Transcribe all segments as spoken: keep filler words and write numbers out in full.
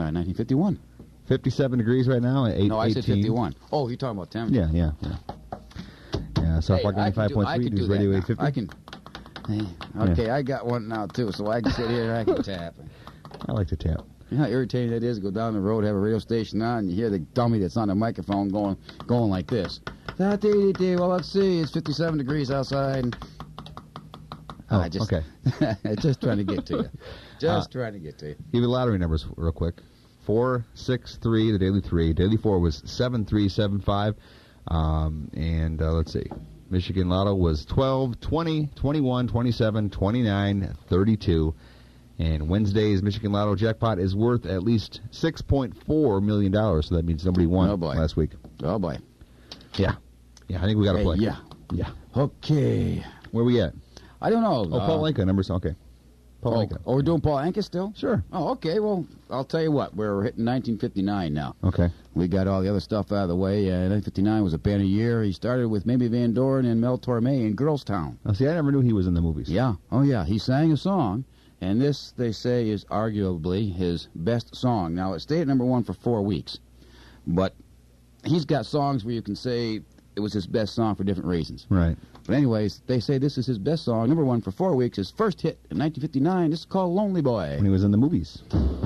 Uh, nineteen fifty-one. fifty-seven degrees right now at eight. No, I said fifty-one. Oh, you're talking about temperature. Yeah, yeah, yeah. Yeah, South Park ninety-five point three, News Radio eight fifty. I can. Hey, okay, yeah. I got one now, too, so I can sit here and I can tap. I like to tap. You know how irritating that is to go down the road, have a radio station on, and you hear the dummy that's on the microphone going going like this. Well, let's see, it's fifty-seven degrees outside. And oh, I just, okay. Just trying to get to you. Just uh, trying to get to you. Give you lottery numbers real quick. four six three, the daily three. Daily four was seven three seven five. Um, and uh, let's see. Michigan Lotto was twelve, twenty, twenty-one, twenty-seven, twenty-nine, thirty-two. And Wednesday's Michigan Lotto jackpot is worth at least six point four million dollars, so that means nobody won oh boy. last week. Oh, boy. Yeah. Yeah, I think we got to hey, play. Yeah. Yeah. Okay. Where we at? I don't know. Oh, uh, Paul Anka, numbers, okay. Paul oh, Anka. oh, we're doing Paul Anka still? Sure. Oh, okay. Well, I'll tell you what. We're hitting nineteen fifty-nine now. Okay. We got all the other stuff out of the way. Uh, nineteen fifty-nine was a band of year. He started with Mamie Van Doren and Mel Torme in Girlstown. Oh, see, I never knew he was in the movies. Yeah. Oh, yeah. He sang a song, and this, they say, is arguably his best song. Now, it stayed at number one for four weeks, but he's got songs where you can say it was his best song for different reasons. Right. But anyways, they say this is his best song, number one for four weeks, his first hit in nineteen fifty-nine. This is called Lonely Boy. When he was in the movies.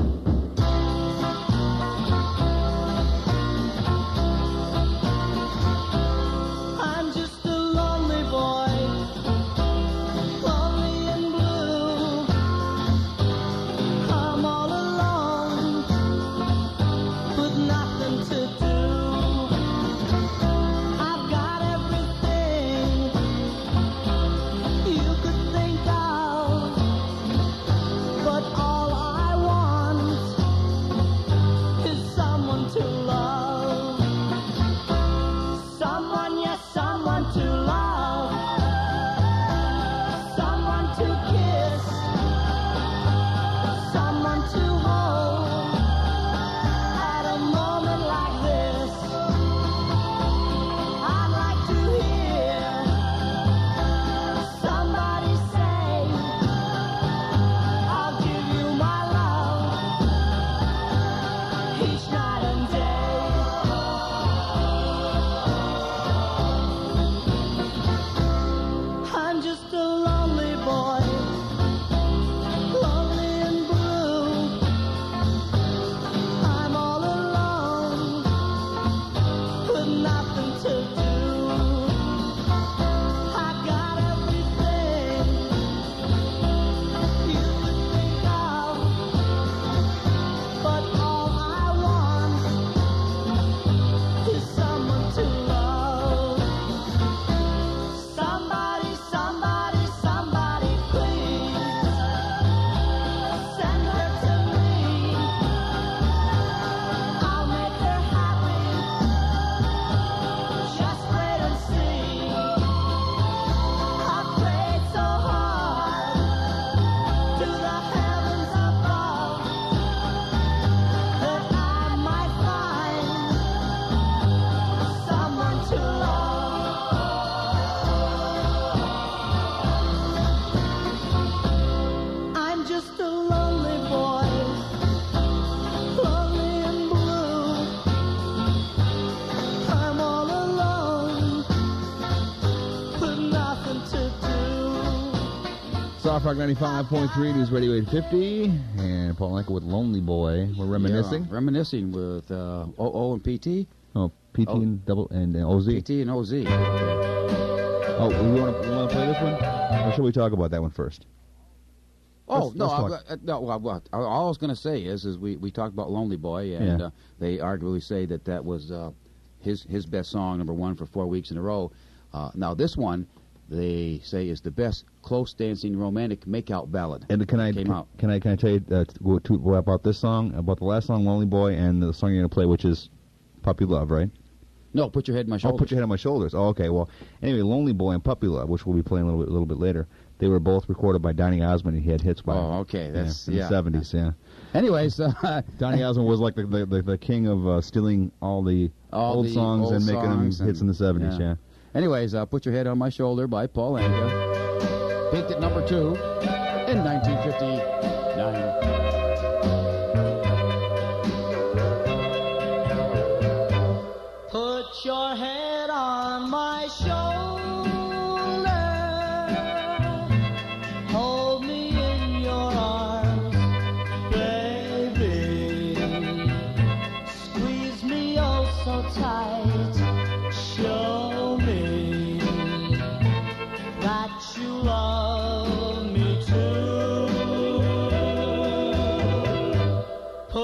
I'm just a lonely boy, lonely and blue. I'm all alone, with nothing to do. I've got everything you could think of, but all I want is someone to love. Someone, yes, someone to love. Someone to kiss. Someone to hold. At a moment like this, I'd like to hear somebody say, I'll give you my love each night and day. I'm just a lonely boy, lonely and blue. I'm all alone, with nothing to do. I got everything you could think of, but all I want is someone to love. Somebody, somebody, somebody, please send her to me. I'll make her happy. Just wait and see. I've prayed so hard to the heavens above that I might find someone to love. I'm just a lonely boy, lonely and blue. I'm all alone, with nothing to do. South Park ninety-five point three, News Radio eight fifty. And Paul Anka with Lonely Boy. We're reminiscing. Yeah, reminiscing with uh, O O and P T. Oh, P T Oh. and double and, and O Z. P T and O Z. Oh, we want to play this one? Or should we talk about that one first? Oh, Let's- no, let's I, talk. uh, no. Well, what all I was going to say is, is we, we talked about Lonely Boy, and Yeah. uh, they arguably say that that was uh, his his best song, number one for four weeks in a row. Uh, now this one, they say is the best close dancing romantic makeout ballad. And can I Came can, out. can I can I tell you uh, to, to, about this song, about the last song, Lonely Boy, and the song you're going to play, which is Puppy Love, right? No, put your head in my shoulder. Oh, put your head on my shoulders. Oh, okay. Well, anyway, Lonely Boy and Puppy Love, which we'll be playing a little bit, a little bit later. They were both recorded by Donny Osmond, and he had hits by. Oh, okay. That's yeah, in yeah. the seventies. Yeah. Anyways, uh, Donny Osmond was like the the, the, the king of uh, stealing all the all old the songs old and making songs them hits and- in the seventies. Yeah. Anyways, uh, Put Your Head on My Shoulder by Paul Anka. Peaked at number two in nineteen fifty-nine.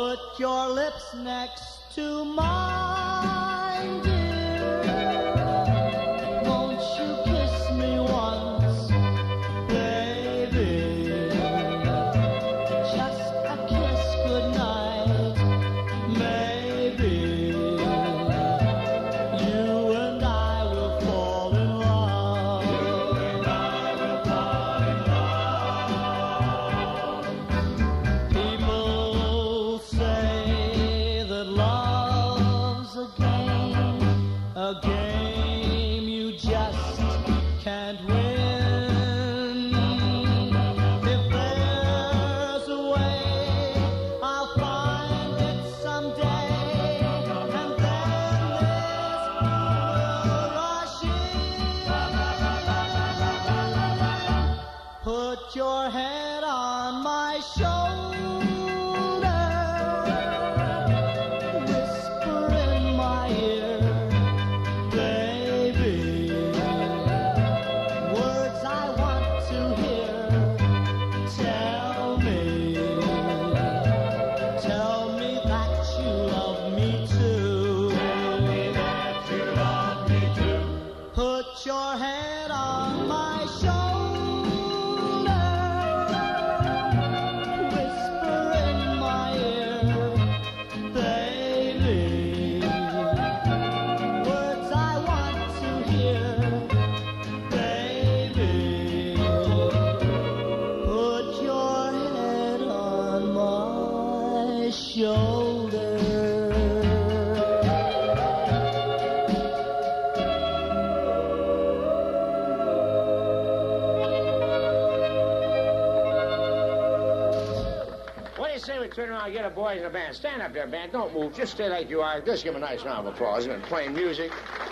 Put your lips next to mine, dear. Won't you kiss me once, baby? Just a kiss goodnight, maybe. You and I will fall in love. You and I will fall in love. People say that love's a game, a game you just can't win. If there's a way, I'll find it someday, and then this will rush in. Put your head on my shoulder, whisper in my ear, baby, words I want to hear. Tell me, tell me that you love me too. Tell me that you love me too. Put your head on my shoulder, whisper in my ear, baby, words I want to hear, baby. Put your head on my shoulder. What do you say we turn around and get a boys in the band? Stand up there, band. Don't move. Just stay like you are. Just give them a nice round of applause and playing music.